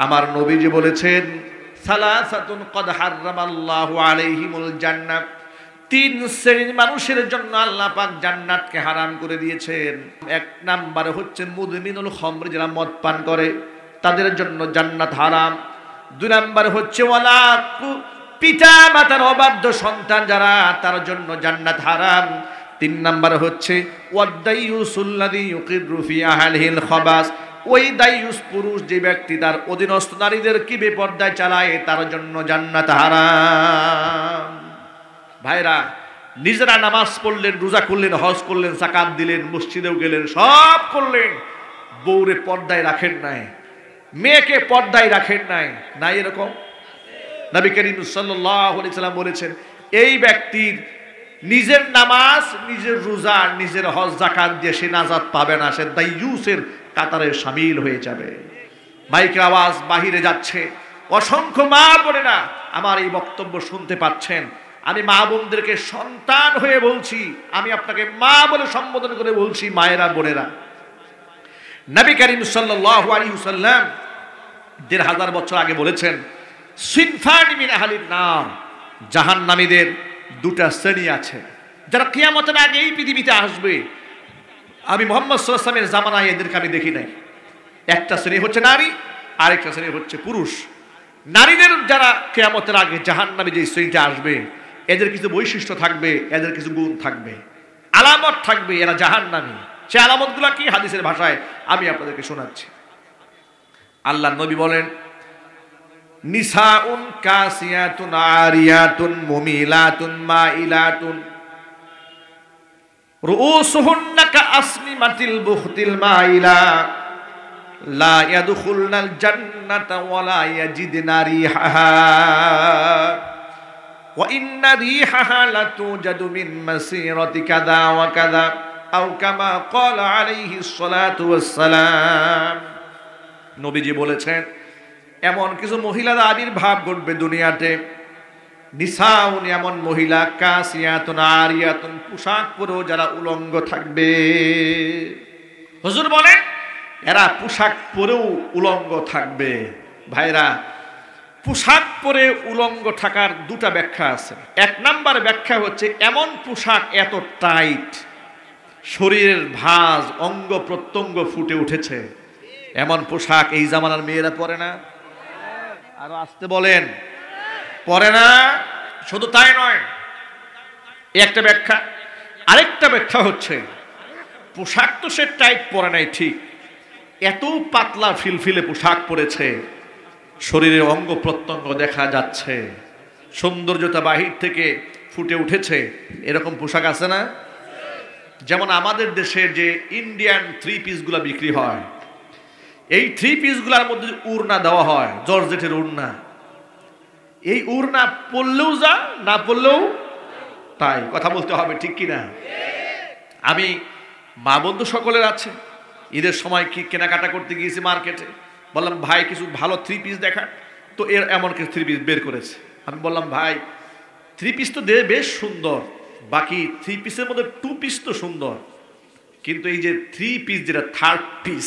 আমার নবীজি বলেছেন, সালাসাতুন কদ হারামাল্লাহু আলাইহিমুল জান্নাহ, তিন শ্রেণীর মানুষের জন্য আল্লাহ পাক জান্নাতকে হারাম করে দিয়েছেন। এক নাম্বার হচ্ছে মুদমিনুল খামর, যারা মদ পান করে তাদের জন্য জান্নাত হারাম। দুই নাম্বার হচ্ছে ওয়ালা পিতা মাতার অবাধ্য সন্তান যারা, তার জন্য জান্নাত হারাম। তিন নাম্বার হচ্ছে ওয়াদাইয়ুসুল্লাযী ইউকিরু ফি আহলিহিল খাবাস, ওই দায়ুস পুরুষ যে ব্যক্তি তার অধীনস্থ নারীদের কি বেপরদায় চালায়, তার জন্য জান্নাত হারাম। ভাইরা, নিজেরা নামাজ পড়লেন, রোজা করলেন, হজ করলেন, যাকাত দিলেন, মসজিদেও গেলেন, সব করলেন, বউরে পর্দায় রাখেন নাই, মেয়েকে পর্দায় রাখেন নাই, নাই এরকম? নবী করিম সাল্লাল্লাহু আলাইহি সাল্লাম বলেছেন, এই ব্যক্তির নিজের নামাজ, নিজের রোজা, নিজের হজ যাকাত দিয়ে সে নাজাত পাবে না, সে দায়ুসের কাতারে শামিল হয়ে যাবে। মাইকের আওয়াজ বাহিরে যাচ্ছে, অসংখ্য মা বোনেরা আমার এই বক্তব্য শুনতে পাচ্ছেন। আমি মা বোনদেরকে সন্তান হয়ে বলছি, আমি আপনাকে মা বলে সম্বোধন করে বলছি, মায়েরা বোনেরা, নবী করিম সাল্লাল্লাহু আলাইহি ওয়াসাল্লাম ১৫০০ বছর আগে বলেছেন, সিনফানি মিন আহলিন নার, জাহান্নামীদের দুটা শ্রেণী আছে যারা কিয়ামতের আগে এই পৃথিবীতে আসবে। আমি মুহাম্মদ সাল্লাল্লাহু আলাইহি ওয়াসাল্লামের জামানায় এদেরকে আমি দেখি নাই। একটা শ্রেণী হচ্ছে নারী, আরেকটা শ্রেণী হচ্ছে পুরুষ। নারীদের যারা কিয়ামতের আগে জাহান্নামে যে শ্রেণীটা আসবে, এদের কিছু বৈশিষ্ট্য থাকবে, এদের কিছু গুণ থাকবে, আলামত থাকবে, এরা জাহান্নামী। সে আলামতগুলো কি হাদিসের ভাষায় আমি আপনাদেরকে শোনাচ্ছি। আল্লাহর নবী বলেন, নিসাউন কাসিয়াতুন আরিয়াতুন মুমিলাতুন মাইলাতুন রুউসুহুন্না কাআসনিমাতিল বুখতিল মাইলা লা ইয়াদখুলনাল জান্নাতা ওয়ালা ইয়াজিদনা রিহাহা ওয়া ইন্না রিহাহা লাতুজাদু মিন মাসিরাতি কাযা ওয়া কাযা আও কামা ক্বালা আলাইহিস সালাতু ওয়াস সালাম। নবীজি বলেছেন, এমন কিছু মহিলার আবির্ভাব ঘটবে দুনিয়াতে, নিসাউন, এমন মহিলা, কাসিয়াতুন আরিয়াতুন, পোশাক পরেও যারা উলঙ্গ থাকবে। হুজুর বলেন এরা পোশাক পরেও উলঙ্গ থাকবে। ভাইরা, পোশাক পরে উলঙ্গ থাকার দুটা ব্যাখ্যা আছে। এক নাম্বার ব্যাখ্যা হচ্ছে, এমন পোশাক এত টাইট, শরীরের ভাঁজ, অঙ্গ প্রত্যঙ্গ ফুটে উঠেছে, এমন পোশাক এই জামানার মেয়েরা পরে না। আরো আসতে বলেন, পরে না। শুধু তাই নয়, একটা ব্যাখ্যা। আরেকটা ব্যাখ্যা হচ্ছে, পোশাক তো সে টাইট পরে নাই ঠিক, এত পাতলা ফিলফিলে পোশাক পরেছে, শরীরের অঙ্গ প্রত্যঙ্গ দেখা যাচ্ছে, সৌন্দর্যতা বাহির থেকে ফুটে উঠেছে, এরকম পোশাক আছে না? যেমন আমাদের দেশের যে ইন্ডিয়ান থ্রি পিসগুলা বিক্রি হয়, এই থ্রি পিসগুলার মধ্যে উড়না দেওয়া হয়, জর্জেটের উড়না। এই উড়না পরলেও যা, না পরলেও তাই। কথা বলতে হবে, ঠিক কিনা? আমি মা বন্ধু সকলের আছে, ঈদের সময় কি কেনাকাটা করতে গিয়েছি মার্কেটে, বললাম ভাই কিছু ভালো থ্রি পিস দেখা, তো এর এমন কিছু থ্রি পিস বের করেছে। আমি বললাম ভাই থ্রি পিস তো বেশ সুন্দর, বাকি থ্রি পিসের মধ্যে টু পিস তো সুন্দর, কিন্তু এই যে থ্রি পিস যেটা থার্ড পিস,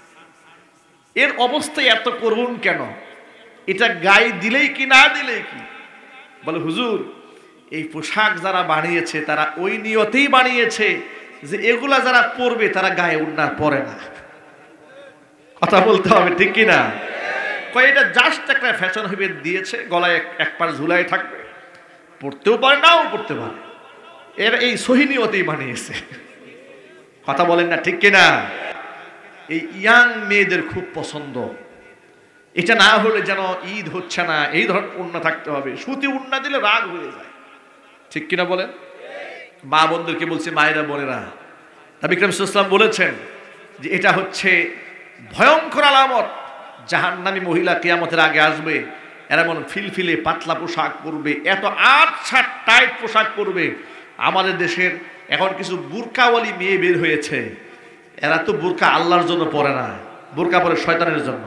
এর অবস্থা এত করুন কেন? এটা গায়ে দিলেই কি না দিলেই কি? বলে হুজুর, এই পোশাক যারা বানিয়েছে তারা ওই নিয়তেই বানিয়েছে যে এগুলা যারা পরবে তারা গায়ে উড়না পরে না। কথা বলতে হবে, ঠিক কিনা? কয় এটা জাস্ট একটা ফ্যাশন হিসেবে দিয়েছে, গলায় এক পাশ ঝুলাই থাকবে, পড়তেও পারে নাও পড়তে পারে, এর এই সহি নিয়তেই বানিয়েছে। কথা বলেন না, ঠিক কিনা? এই ইয়াং মেয়েদের খুব পছন্দ। এটা না হলে যেন ঈদ হচ্ছে না, এই ধরনের উড়না থাকতে হবে, সুতি উড়না দিলে রাগ হয়ে যায়, ঠিক কিনা বলেন? মা বোনদেরকে বলছে, মায়েরা বোনেরা, নবী করিম সাল্লাল্লাহু আলাইহি ওয়াসাল্লাম বলেছেন যে এটা হচ্ছে ভয়ঙ্কর আলামত, জাহান্নামী মহিলা কিয়ামতের আগে আসবে, এরা এমন ফিলফিলে পাতলা পোশাক পরবে, এত আচ্ছা টাইট পোশাক পরবে। আমাদের দেশের এখন কিছু বুরকাওয়ালি মেয়ে বের হয়েছে, এরা তো বুরকা আল্লাহর জন্য পরে না, বুরকা পরে শয়তানের জন্য।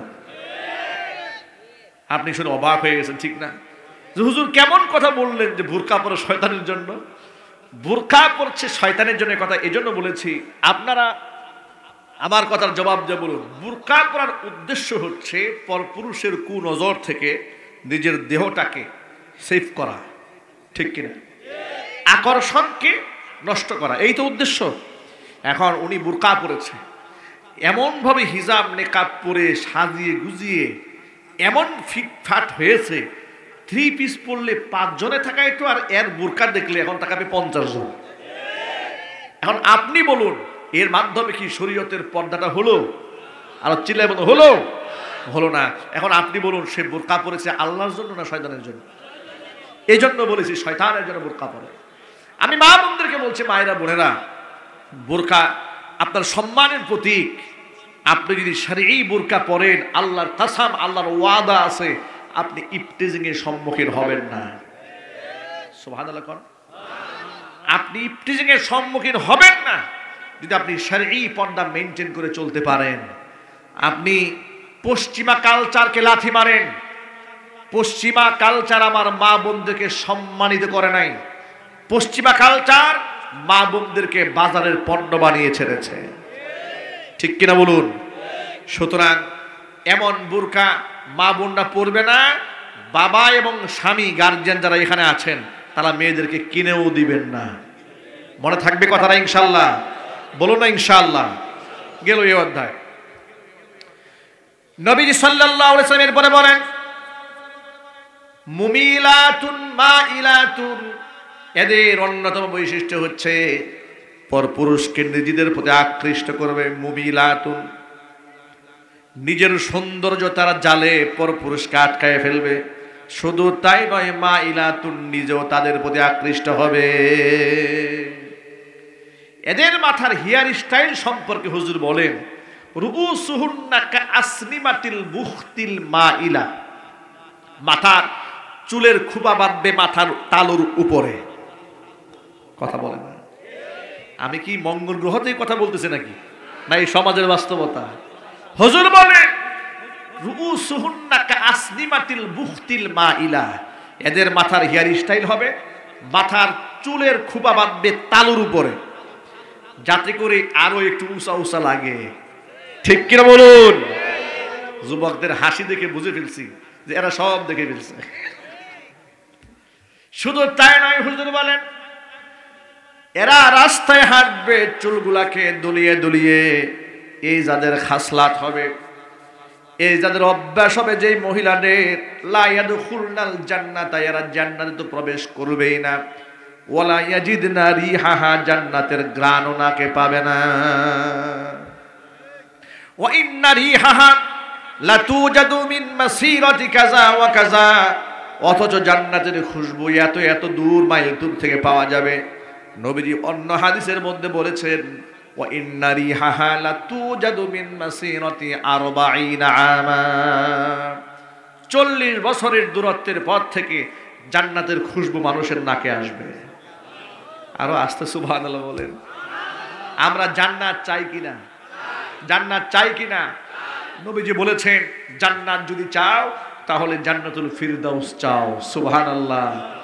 আপনি শুনে অবাক হয়ে গেছেন, ঠিক না? হুজুর কেমন কথা বললেন যে বুরকা পরে শয়তানের জন্য? বুরকা পরছে শয়তানের জন্য কথা এজন্য বলেছি, আপনারা আমার কথার জবাব দিয়ে বলুন, বুরকা পরার উদ্দেশ্য হচ্ছে পরপুরুষের কুনজর থেকে নিজের দেহটাকে সেভ করা, ঠিক কিনা? আকর্ষণকে নষ্ট করা, এই তো উদ্দেশ্য। এখন উনি বুরকা পরেছে, এমনভাবে হিজাব নেকাব পরে সাজিয়ে গুজিয়ে এমন ফিটফাট হয়েছে, 3 পিস পরলে 5 জনে থাকায় তো, আর এর বুরকা দেখলে এখন তাকাবে 50 জন। এখন আপনি বলুন, এর মাধ্যমে কি শরীয়তের পর্দাটা হলো? আর চিল্লায় বলুন, হলো? হলো না। এখন আপনি বলুন, সে বোরকা পরেছে আল্লাহর জন্য না শয়তানের জন্য? এই জন্য বলেছি শয়তানের জন্য বোরকা পরে। আমি মা বোনদেরকে বলছি, মায়েরা বোনেরা, বোরকা আপনার সম্মানের প্রতীক। আপনি যদি শারঈ বোরকা পরেন, আল্লাহর কাসাম, আল্লাহর ওয়াদা আছে, আপনি ইফতিজিং এর সম্মুখীন হবেন না। সুবহানাল্লাহ কোন? আপনি ইফতিজিং এর সম্মুখীন হবেন না যদি আপনি শারঈ পর্দা মেইনটেইন করে চলতে পারেন। আপনি পশ্চিমা কালচারকে লাথি মারেন। পশ্চিমা কালচার আমার মা বোনদেরকে সম্মানিত করে নাই। পশ্চিমা কালচার মা বোনদেরকে বাজারের পণ্য বানিয়ে ছেড়েছে, ঠিক কিনা বলুন? সুতরাং এমন বোরকা মা বোনরা পরবে না। বাবা এবং স্বামী, গার্জিয়ান যারা এখানে আছেন, তারা মেয়েদেরকে কিনেও দিবেন না। মনে থাকবে কথাটা ইনশাআল্লাহ? বলুন না ইনশাআল্লাহ। গেল এই অধ্যায়। নবীজি সাল্লাল্লাহু আলাইহি ওয়াসাল্লাম এরপরে বলেন, মুমিলাতুন মাইলাতুন, এদের অন্যতম বৈশিষ্ট্য হচ্ছে পরপুরুষকে নিজেদের প্রতি আকৃষ্ট করবে। মুমিলাতুন, নিজের সৌন্দর্য তারা জালে পরপুরুষকে আটকায় ফেলবে। শুধু তাই নয়, মাইলাতুন, নিজেও তাদের প্রতি আকৃষ্ট হবে। এদের মাথার হেয়ার স্টাইল সম্পর্কে হুজুর বলেন, রুউসুহুন্না কাআসনিমাতিল বুখতিল মাইলা, মাথার চুলের খুবা বাঁধবে মাথার তালুর উপরে। কথা বলেন না? আমি কি মঙ্গল গ্রহতেই কথা বলতেছি নাকি, না এই সমাজের বাস্তবতা? হুজুর বলেন, রুউসুহুন্না কাআসনিমাতিল বুখতিল মাইলা, এদের মাথার হেয়ার স্টাইল হবে, মাথার চুলের খুবা বাঁধবে তালুর উপরে, যাতে করে আরো একটু উঁচা উঁচা লাগে, ঠিক কিনা বলুন? যুবকদের হাসি দেখে বুঝে ফেলছি যে এরা সব দেখে ফেলছে। শুধু তাই নয়, হুজুর বলেন, এরা রাস্তায় হাঁটবে চুলগুলাকে দুলিয়ে দুলিয়ে। এই যাদের খাসলাত হবে, এই যাদের অভ্যাস হবে, যেই মহিলাদের লা ইয়াদখুলনাল জান্নাতা, এরা জান্নাতে তো প্রবেশ করবেই না। ওয়ালা ইয়াজিদনা রিহাহা, জান্নাতের ঘ্রাণও নাকে পাবে না। ওয়া ইন্না রিহাহা লাতুজাদু মিন মাসিরাতি কাযা ওয়া কাযা, অথচ জান্নাতের খুশবু এত এত দূর, মাইল দূর থেকে পাওয়া যাবে। নবীজি অন্য হাদিসের মধ্যে বলেছেন, ওয়া ইন্না রিহাহা লাতুজাদু মিন মাসিরাতি 40 আমা, 40 বছরের দূরত্বের পথ থেকে জান্নাতের খুশবু মানুষের নাকে আসবে। আরো আস্তে সুবহানাল্লাহ বলেন। আমরা জান্নাত চাই কিনা? জান্নাত চাই কিনা? নবীজি বলেছেন, জান্নাত যদি চাও তাহলে জান্নাতুল ফিরদাউস চাও। সুবহানাল্লাহ।